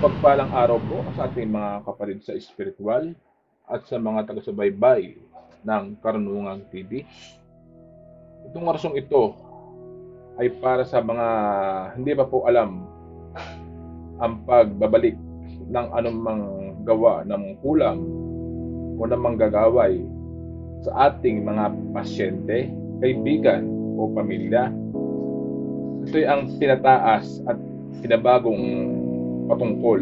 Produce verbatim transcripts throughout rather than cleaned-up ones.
Mapagpalang araw po sa ating mga kapatid sa espiritual at sa mga taga-subaybay ng Karunungang T V. Itong orsong ito ay para sa mga hindi pa po alam ang pagbabalik ng anumang gawa ng kulang o ng manggagaway sa ating mga pasyente, kaibigan o pamilya. Ito ay ang tinataas at pinabagong patungkol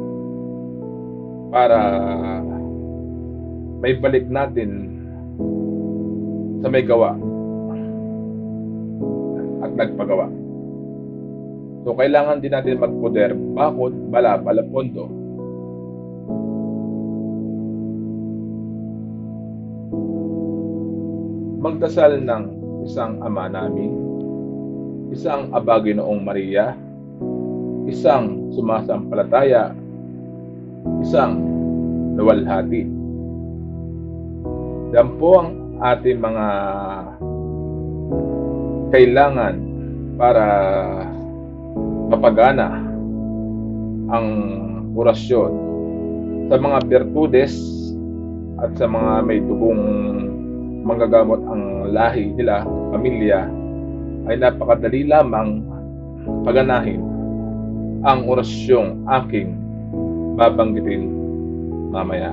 para may balik natin sa may gawa at nagpagawa. So, kailangan din natin magpoder, bakod, bala, bala, pondo. Magdasal ng isang Ama namin, isang Aba Ginoong Maria, isang sumasampalataya, isang nawalhati. Yan po ang ating mga kailangan para mapagana ang orasyon sa mga birtudes at sa mga may dugong manggagamot ang lahi nila, pamilya, ay napakadali lamang paganahin ang orasyong aking babanggitin mamaya.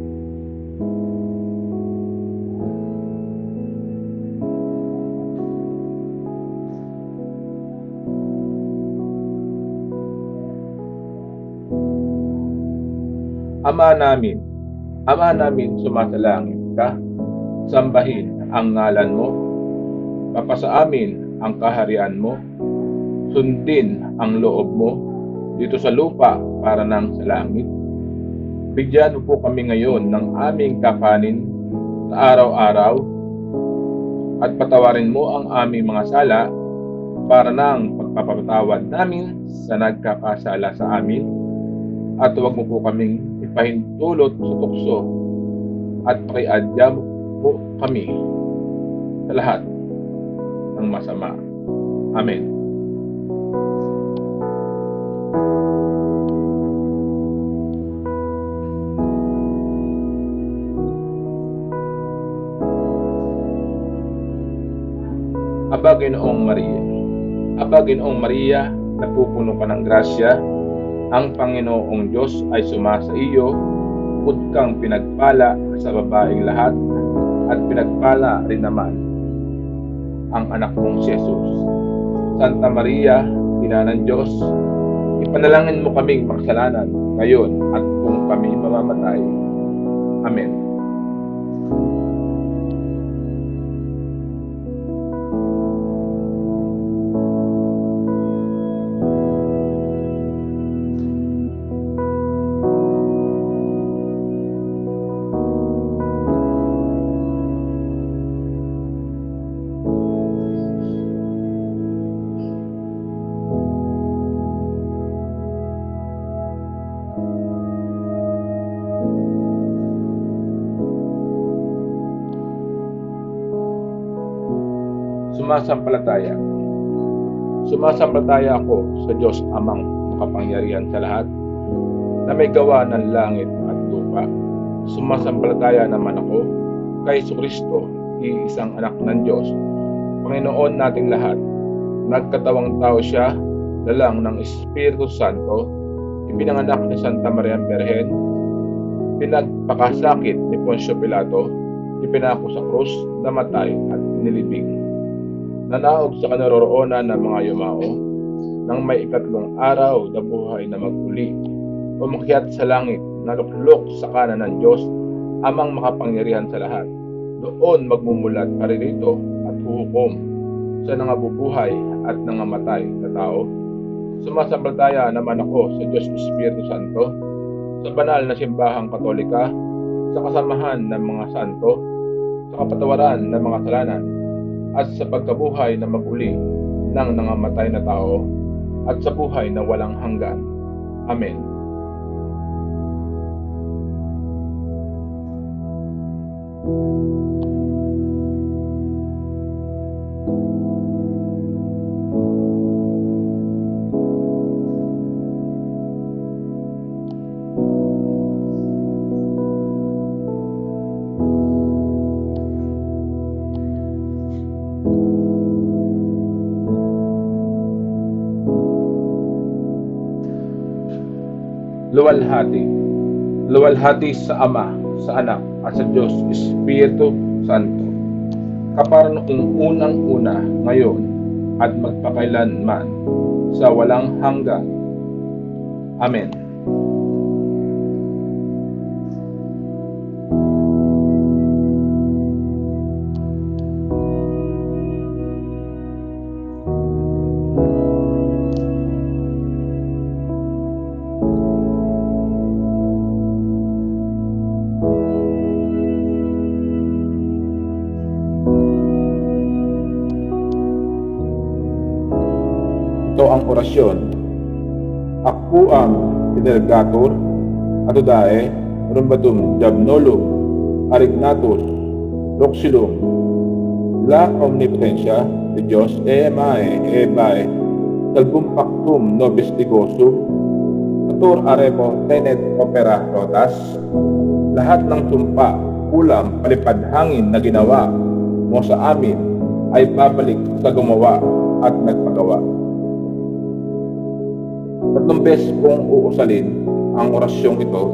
Ama namin, Ama namin sumasalangit ka, sambahin ang ngalan mo, mapasa amin ang kaharian mo, sundin ang loob mo dito sa lupa para nang sa langit. Bigyan mo po kami ngayon ng aming kakanin sa araw-araw at patawarin mo ang aming mga sala para nang pagpapatawad namin sa nagkakasala sa amin, at huwag mo po kaming ipahintulot sa tukso at pakiadya mo po kami sa lahat ng masama. Amen. Aba Ginoong Maria, Aba Ginoong Maria, napupuno ka ng grasya, ang Panginoong Diyos ay sumasa iyo, bukod kang pinagpala sa babaeng lahat, at pinagpala rin naman ang anak mong si Jesus. Santa Maria, Ina ng Diyos, ipanalangin mo kaming makasalanan ngayon at kung kami mamamatay. Amen. Sumasampalataya. Sumasampalataya ako sa Diyos Amang makapangyarihan sa lahat, na may gawa ng langit at lupa. Sumasampalataya naman ako kay Jesucristo, iisang anak ng Diyos, Panginoon nating lahat. Nagkatawang tao siya, dalang ng Espiritu Santo, ipinanganak ni Santa Maria Berhen, pinagpakasakit ni Poncio Pilato, ipinako sa krus, namatay at inilibing. Nanaog sa kanaroroonan ng mga yumao, nang may ikatlong araw na buhay na maguli, umakyat sa langit, naluklok sa kanan ng Diyos, Amang makapangyarihan sa lahat. Doon magmumulat pa rin ito at huhukom sa nangabubuhay at nangamatay na tao. Sumasampalataya naman ako sa Diyos Espiritu Santo, sa banal na simbahang Katolika, sa kasamahan ng mga santo, sa kapatawaran ng mga kasalanan, at sa pagkabuhay na maguli ng nangamatay na tao, at sa buhay na walang hanggan. Amen. luwalhati. Luwalhati sa Ama, sa Anak, at sa Diyos Espiritu Santo. Kapara noong unang-una, ngayon, at magpakailanman, sa walang hanggan. Amen. Ito ang orasyon. Ako ang Tinergator, Atudae, Rumbatum, Jabnolom, Arignatus, Roxilum, La Omnipotensya, de Diyos, Emae, Ebae, Salbum Pactum, Nobis Tigosum, Atur Arepo, Tenet, Opera, Rotas, lahat ng sumpa, kulam, palipad hangin na ginawa mo sa amin ay babalik sa gumawa at nagpagawa. Tatlong beses kong uusalin ang orasyong ito,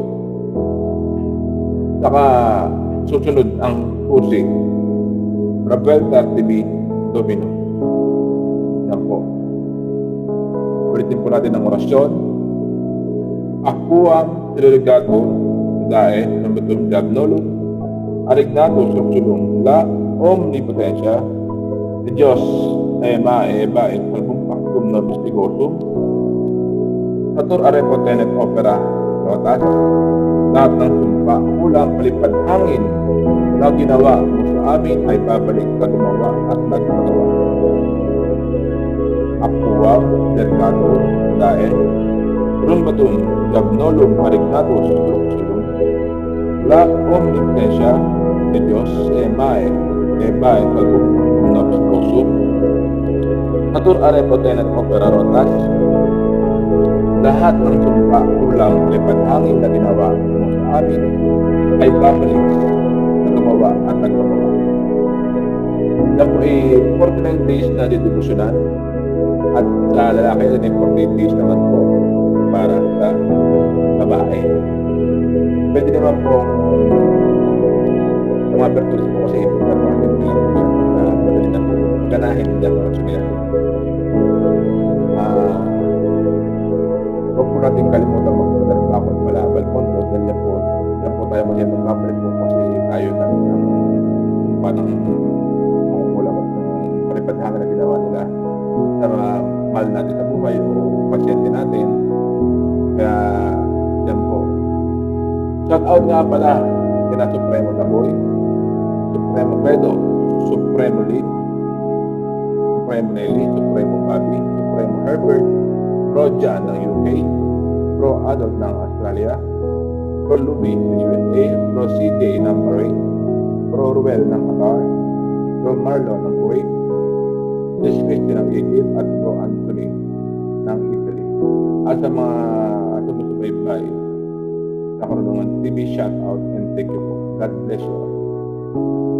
saka susunod ang using Rabel Tartibi Domino. Yan po. Ulitin po natin ang orasyon. Ako ang Tinergator, Atudae, Rumbatum, Jabnolom, Arignatus, Roxilum, La Omnipotensya, de Diyos, Emae, Ebae, Salbum Pactum, Nobis Tigosum, Atur Arepo, Tenet, Opera, Rotas, lahat ng sumpa, kulang, palipad hangin na ginawa mo sa amin ay babalik sa gumawa at nagpagawa. Akuwag, Tinergator, Atudae, Rumbatum, Jabnolom, Arignatus, Roxilum, La Omnipotensya, de Diyos, Emae, Ebae, Salbum Pactum, Nobis Tigosum, Atur Arepo, Tenet, Opera, Rotas, lahat ng sumpa, kulang, palipad hangin na ginawa mo sa amin ay babalik sa gumawa at nagpagawa. Yan po ay forty-nine days na didevosyonal at sa lalaki ay forty-eight days naman po para sa babae. Pwede naman po sa mga virtues po kasi ito na mga virtues na madali na ganahin dyan mga sumila. Ah, huwag po natin kalimutan magpunta ng kapag malabal po no? Dahil yan po, yan po tayo kasi magpapalit po kasi tayo na ng panang mangungula at ng palipadhangan na ginawa nila sa mga mahal natin sa buhay o pasyente natin. Kaya yan po. Shout out nga pala kina Supremo Taboy, Supremo Pedro, Supremo Lee, Supremo Nelly, Supremo Bobby, Supremo Herbert, Pro John ng U K, Pro Adult ng Australia, Pro Luby ng U S A, Pro C J ng Bahrain, Pro Ruel ng Qatar, Pro Marlon ng Kuwait, Jess Christie ng Egypt, at Pro Anthony ng Italy. At sa mga sumusubaybay sa Karunungan T V, shout out and thank you po. God bless you all.